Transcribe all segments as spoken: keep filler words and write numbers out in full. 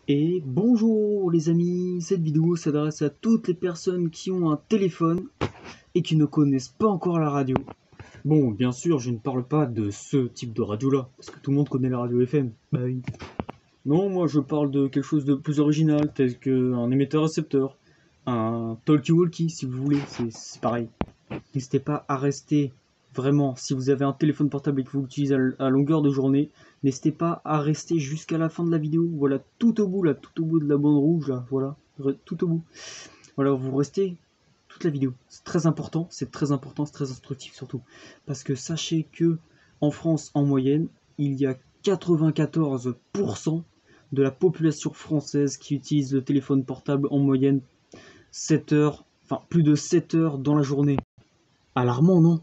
Et bonjour les amis, cette vidéo s'adresse à toutes les personnes qui ont un téléphone et qui ne connaissent pas encore la radio. Bon, bien sûr, je ne parle pas de ce type de radio là, parce que tout le monde connaît la radio F M. Bah oui. Non, moi je parle de quelque chose de plus original, tel qu'un émetteur-récepteur, un talkie-walkie si vous voulez, c'est pareil. N'hésitez pas à rester, vraiment, si vous avez un téléphone portable et que vous l'utilisez à longueur de journée, n'hésitez pas à rester jusqu'à la fin de la vidéo, voilà, tout au bout, là, tout au bout de la bande rouge, là, voilà, tout au bout. Voilà, vous restez toute la vidéo, c'est très important, c'est très important, c'est très instructif surtout, parce que sachez que en France, en moyenne, il y a quatre-vingt-quatorze pour cent de la population française qui utilise le téléphone portable en moyenne sept heures, enfin plus de sept heures dans la journée. Alarmant, non?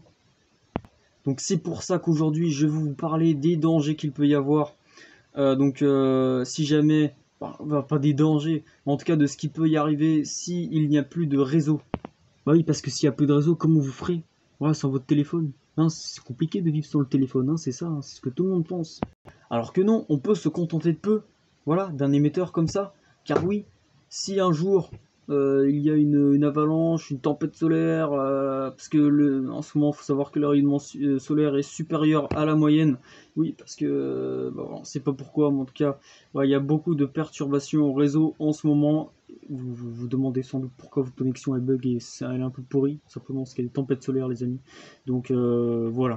Donc c'est pour ça qu'aujourd'hui je vais vous parler des dangers qu'il peut y avoir. Euh, donc euh, si jamais, enfin, pas des dangers, mais en tout cas de ce qui peut y arriver si il n'y a plus de réseau. Bah oui, parce que s'il n'y a plus de réseau, comment vous ferez? Voilà, sans votre téléphone. Hein, c'est compliqué de vivre sans le téléphone, hein, c'est ça, hein, c'est ce que tout le monde pense. Alors que non, on peut se contenter de peu, voilà, d'un émetteur comme ça. Car oui, si un jour euh, il y a une, une avalanche, une tempête solaire, euh, parce que le, en ce moment il faut savoir que le rayonnement solaire est supérieur à la moyenne. Oui, parce que euh, bon, on ne sait pas pourquoi, mais en tout cas, ouais, il y a beaucoup de perturbations au réseau en ce moment. Vous vous, vous demandez sans doute pourquoi votre connexion elle bug et ça, elle est un peu pourrie, simplement parce qu'il y a des tempêtes solaires, les amis. Donc euh, voilà.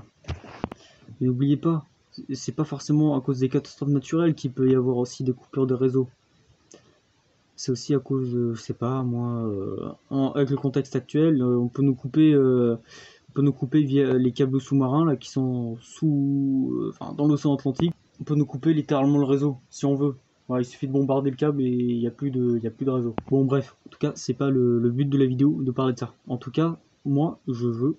Et n'oubliez pas, c'est pas forcément à cause des catastrophes naturelles qu'il peut y avoir aussi des coupures de réseau. C'est aussi à cause, de, je sais pas moi, euh, en, avec le contexte actuel, euh, on peut nous couper, euh, on peut nous couper via les câbles sous-marins là qui sont sous, euh, enfin dans l'océan Atlantique. On peut nous couper littéralement le réseau si on veut. Voilà, il suffit de bombarder le câble et il n'y a plus de, il y a plus de réseau. Bon bref, en tout cas c'est pas le, le but de la vidéo de parler de ça. En tout cas, moi je veux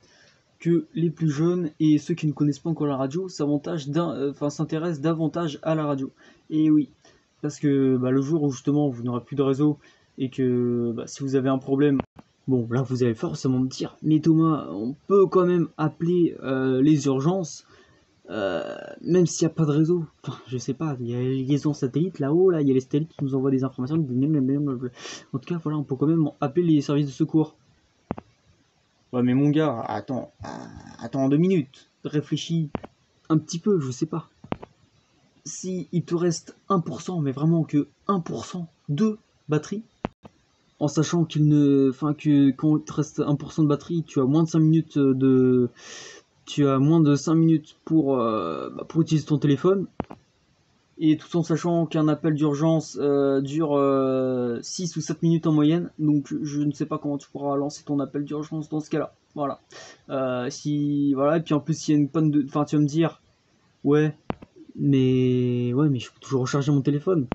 que les plus jeunes et ceux qui ne connaissent pas encore la radio euh, s'intéressent davantage à la radio. Et oui, parce que bah, le jour où justement vous n'aurez plus de réseau et que bah, si vous avez un problème, bon là vous allez forcément me dire, mais Thomas, on peut quand même appeler euh, les urgences, euh, même s'il n'y a pas de réseau. Enfin, je sais pas, il y a les liaisons satellites là-haut, là, il y a les satellites qui nous envoient des informations. En tout cas, voilà, on peut quand même appeler les services de secours. Ouais, mais mon gars, attends, attends deux minutes, réfléchis un petit peu, je sais pas. Si il te reste un pour cent, mais vraiment que un pour cent de batterie, en sachant qu'il ne, enfin que quand il te reste un pour cent de batterie, tu as moins de cinq minutes de, tu as moins de cinq minutes pour, euh, bah, pour utiliser ton téléphone. Et tout en sachant qu'un appel d'urgence euh, dure euh, six ou sept minutes en moyenne, donc je ne sais pas comment tu pourras lancer ton appel d'urgence dans ce cas-là. Voilà. Euh, si voilà, et puis en plus s'il y a une panne de, enfin tu vas me dire, ouais, mais ouais, mais je peux toujours recharger mon téléphone.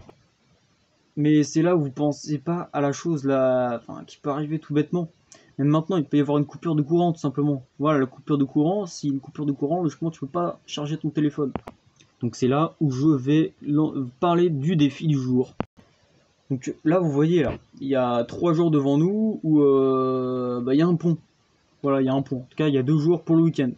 Mais c'est là où vous pensez pas à la chose là, enfin qui peut arriver tout bêtement. Même maintenant, il peut y avoir une coupure de courant tout simplement. Voilà, la coupure de courant, si une coupure de courant, logiquement tu peux pas charger ton téléphone. Donc c'est là où je vais parler du défi du jour. Donc là vous voyez là, il y a trois jours devant nous où euh, bah, il y a un pont. Voilà, il y a un pont. En tout cas, il y a deux jours pour le week-end.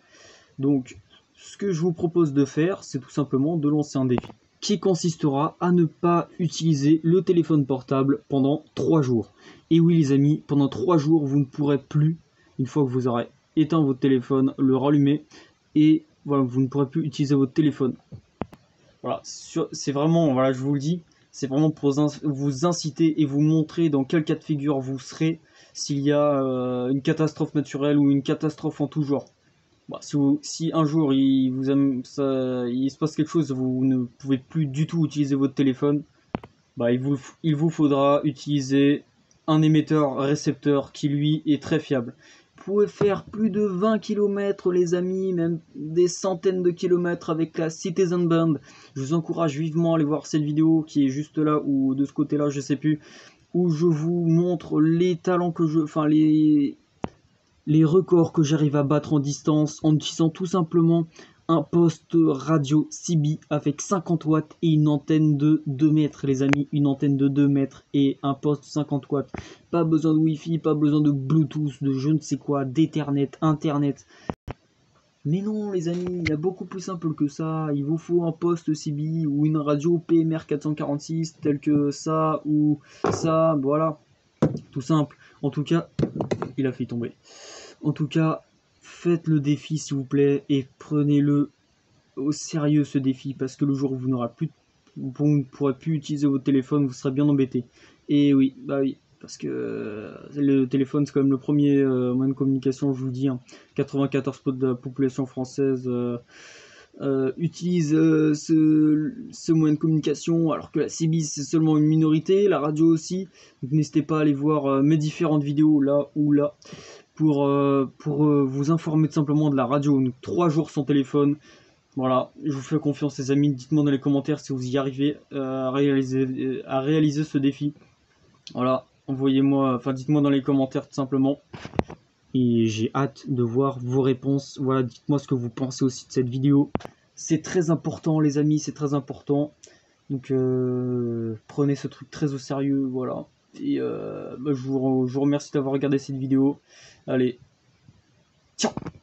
Donc ce que je vous propose de faire, c'est tout simplement de lancer un défi qui consistera à ne pas utiliser le téléphone portable pendant trois jours. Et oui les amis, pendant trois jours, vous ne pourrez plus, une fois que vous aurez éteint votre téléphone, le rallumer et voilà, vous ne pourrez plus utiliser votre téléphone. Voilà, c'est vraiment, voilà, je vous le dis, c'est vraiment pour vous inciter et vous montrer dans quel cas de figure vous serez s'il y a euh, une catastrophe naturelle ou une catastrophe en tout genre. Bah, si, vous, si un jour il, vous aime, ça, il se passe quelque chose, vous ne pouvez plus du tout utiliser votre téléphone, bah, il, vous, il vous faudra utiliser un émetteur récepteur qui lui est très fiable. Vous pouvez faire plus de vingt kilomètres les amis, même des centaines de kilomètres avec la Citizen Band. Je vous encourage vivement à aller voir cette vidéo qui est juste là ou de ce côté là, je sais plus, où je vous montre les talents que je, enfin les, les records que j'arrive à battre en distance en utilisant tout simplement un poste radio C B avec cinquante watts et une antenne de deux mètres les amis, une antenne de deux mètres et un poste cinquante watts. Pas besoin de Wi-Fi, pas besoin de Bluetooth, de je ne sais quoi, d'Ethernet, Internet. Mais non les amis, il y a beaucoup plus simple que ça. Il vous faut un poste C B ou une radio P M R quatre cent quarante-six tel que ça ou ça, voilà. Tout simple. En tout cas, il a fait tomber. En tout cas, faites le défi s'il vous plaît et prenez-le au sérieux ce défi parce que le jour où vous n'aurez plus, vous ne pourrez plus utiliser votre téléphone, vous serez bien embêté. Et oui, bah oui. Parce que euh, le téléphone, c'est quand même le premier euh, moyen de communication, je vous le dis. Hein. quatre-vingt-quatorze pour cent de la population française euh, euh, utilise euh, ce, ce moyen de communication, alors que la C B c'est seulement une minorité, la radio aussi. Donc n'hésitez pas à aller voir euh, mes différentes vidéos là ou là pour, euh, pour euh, vous informer tout simplement de la radio. Donc trois jours sans téléphone. Voilà, je vous fais confiance les amis. Dites-moi dans les commentaires si vous y arrivez euh, à, réaliser, à réaliser ce défi. Voilà, envoyez-moi, enfin dites-moi dans les commentaires tout simplement. Et j'ai hâte de voir vos réponses. Voilà, dites-moi ce que vous pensez aussi de cette vidéo. C'est très important les amis, c'est très important. Donc euh, prenez ce truc très au sérieux, voilà. Et euh, bah, je, vous, je vous remercie d'avoir regardé cette vidéo. Allez, ciao.